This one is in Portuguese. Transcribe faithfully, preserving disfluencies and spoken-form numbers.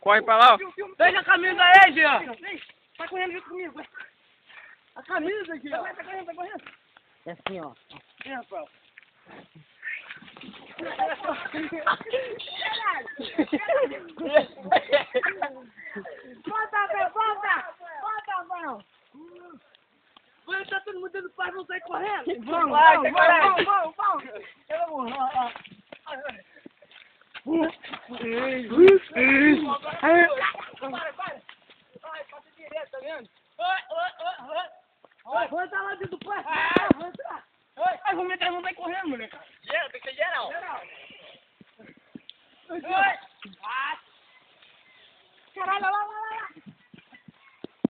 Corre pra lá, ó. Deixa a camisa aí, Jean. Tá correndo junto comigo. A camisa aqui, ó. Tá correndo, tá correndo. É assim, ó. Vem, Rafael. Volta, Rafael, volta! Volta, Rafael! Vai, tá todo mundo dentro do parque, vamos sair correndo. Vamos, Vai, vamos, vai, vamos, vamos, vamos. Vamos, ó, ó. Para, para. Vai, passa direto, tá vendo? Oi, oi, oi, oi. Oi, vou entrar lá dentro do parque. Vou entrar. Oi, ai, vamos entrar, vamos sair correndo, moleque. Geral, tem que ser geral. Geral. Oi. Caralho, lá, lá, lá, lá!